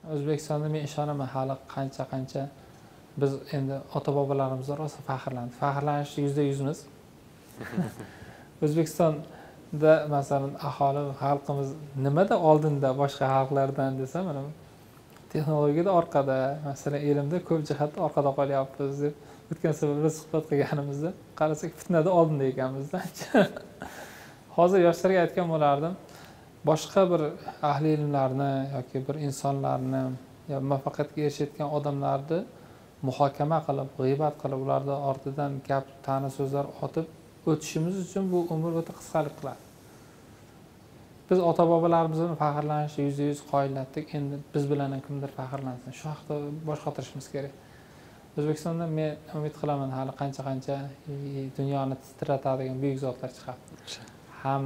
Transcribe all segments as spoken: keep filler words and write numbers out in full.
O'zbekistonda men ishonaman hali qancha-qancha biz endi ota-bobolarimiz rosa faxrlandik. Faxrlanishga yuzda yuzmiz. O'zbekistonda masalan aholi xalqimiz nimada oldinda boshqa xalqlardan desam, mana texnologiyada orqada, masalan ilmda ko'p jihatda orqada qolyapmiz deb o'tgan safar biz suhbat qilganimizda qarasak fitnada oldinda ekanmiz-da. Hozir yoshlarga aytgan bo'lardim, boshqa bir ahli ilmlarni yoki bir insonlarni yo muvaffaqiyatga erishayotgan odamlarni muhokama qilib, g'iybat qilib, ularning ortidan gap, ta'na so'zlar otib o'tishimiz uchun bu umr o'ta qisqalik qiladi. Biz ota-bobolarimizni faxrlanishga yuzda yuz qoyillatdik. Endi biz bilan ham kimdir faxrlansin. Shu haqda bosh qotirishimiz kerak. O'zbekistonda men umid qilaman hali qancha-qancha dunyoni titratadigan buyuk zotlar chiqadi. Ham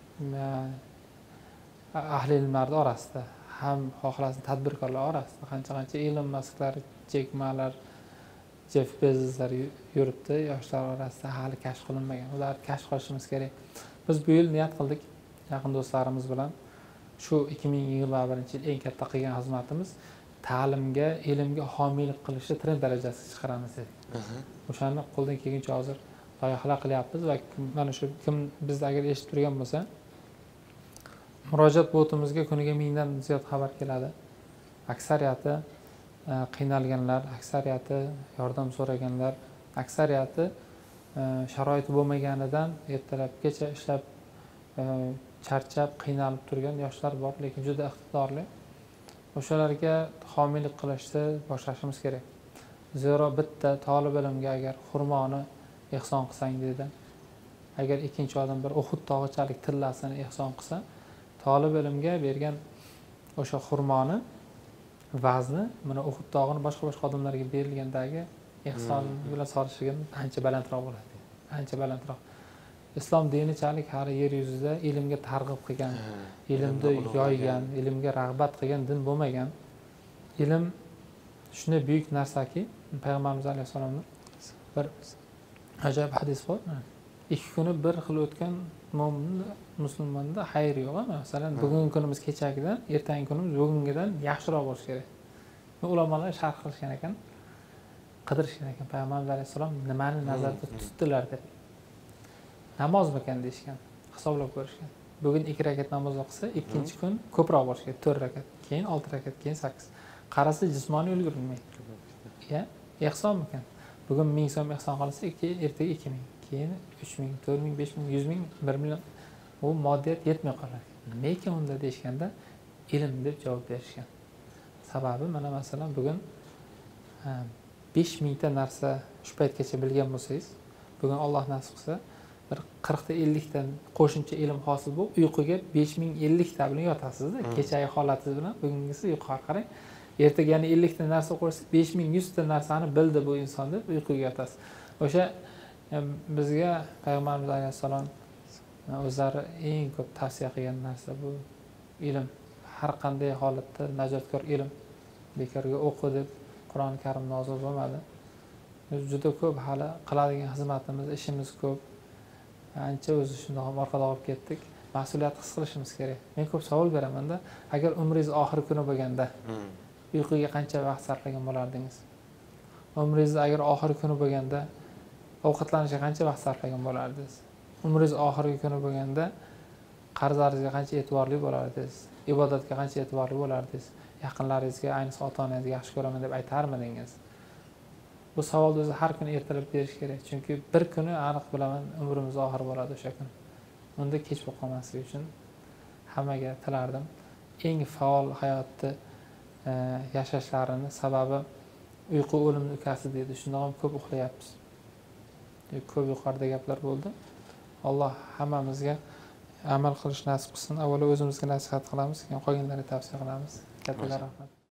ahli ilmlar orasida, ham xohlasin tadbirkorlar orasida qancha-qancha Elon Musklar, Jack Malar, Jeff Bezoslar yuribdi, yoshlar orasida hali kashf qilinmagan. Ularni kashf qilishimiz kerak. Biz bu yil niyat qildik yaqin do'stlarimiz bilan shu ikki ming yigirma birinchi yil eng katta qilgan xizmatimiz ta'limga, ilmga homiylik qilishni trend darajasiga chiqaramiz dedik. O'shani qo'ldan kelguncha hozir loyihalar qilyapmiz va mana shu kim bizni agar eshitib turgan bo'lsa, murojaat botimizga kuniga mingdan ziyod xabar keladi. Aksariyati qiynalganlar, aksariyati yordam so'raganlar, aksariyati sharoiti bo'lmaganidan ertalabgacha ishlab charchab, qiynalib turgan yoshlar bor, lekin juda iqtidorli. O'shalarga homiylik qilishni boshlashimiz kerak. Zero bitta talab ilmga agar xurmoni ehson qilsang dedi, agar ikkinchi odam bir Uhud tog'ichalik tillasini ehson qilsa, talab ilmga bergan o'sha xurmoni vazni mana Uhud tog'ini boshqa-boshqa odamlarga berilgandagi ehson bilan solishgan ancha balandroq bo'ladi. Ancha balandroq. Islom dinichalik hali yer yuzida ilmga targ'ib qilgan, ilmni yoygan, ilmga rag'bat qilgan din bo'lmagan. Ilm shunday buyuk narsaki, Payg'ambarimiz alayhisolamning bir ajoyib hadis bor. Ikki kuni bir xil o'tgan mo'minni, musulmonda xayr yo'q. Masalan, bugungi kunimiz kechagidan, ertangi kunimiz bugungidan yaxshiroq bo'lishi kerak. Ulamolar sharh qilishgan ekan, qidirishgan ekan Payg'ambarimiz alayhisolam nimani nazarda tutdilar deb. Namozmikan deyishgan, hisoblab ko'rishgan. Bugun ikki rakat namoz o'qisa, ikkinchi kun ko'proq bo'lishi kerak, to'rt rakat, keyin olti rakat, keyin sakkiz. Qarasa jismoniy ulgurmaydi. Ya, ehsonmikan. Bugun ming so'm ehson qilsa, ertaga ikki ming, keyin uch ming, to'rt ming, besh ming, yuz ming, bir million. Bu moddiyat yetmay qolar. Nima ekan unda deyishganda, ilm deb javob berishgan. Sababi mana masalan bugun besh ming ta narsa shu paytgacha bilgan bo'lsangiz, bugun Alloh nasib qilsa bir qirq ta ellik ta qo'shimcha ilm hosil bo'lib, uyquga besh ming ellik ta bilan yotasiz-da. Kechagi holatingiz bilan bugungisi yuqori qarang. Ertaga yana ellik ta narsa qo'ysa, besh ming yuz ta narsani bildi bu inson deb uyquga yotasiz. O'sha bizga Payg'ambarimiz alayhisalom o'zlari eng ko'p tavsiya qilgan narsa bu ilm. Har qanday holatda najotkor ilm. Bekorga o'qi deb Qur'oni Karim nozil bo'lmadi. Biz juda ko'p hali qiladigan xizmatimiz, ishimiz ko'p. Ancha o'zi shunday ham orqada qolib ketdik. Mas'uliyat his qilishimiz kerak. Men ko'p savol beraman-da, agar umringiz oxir kuni bo'lganda uyquga qancha vaqt sarflagan bo'lardingiz? Umringiz agar oxir kuni bo'lganda ovqatlanishga qancha vaqt sarflagan bo'lardingiz? Umringiz oxirgi kuni bo'lganda qarzlaringizga qancha e'tiborli bo'lardingiz? Ibodatga qancha e'tiborli bo'lardingiz? Yaqinlaringizga, ayniqsa ota-onangizga yaxshi ko'raman deb aytarmidingiz? Bu savolni o'zi har kuni ertalab berish kerak. Chunki bir kuni aniq bilaman, umrimiz oxir bo'ladi o'sha kun. Unda kech bo'lib qolmasligi uchun hammaga tilardim. Eng faol hayotni yashashlarini sababi uyqu o'limning ukasi deydi. Shundan ham ko'p uxlayapmiz. Ko'p yuqorida gaplar bo'ldi. Alloh hammamizga amal qilish nasib qilsin. Avvalo o'zimizga nasihat qilamiz, keyin qolganlarga tavsiya qilamiz. Kattalar rahmat.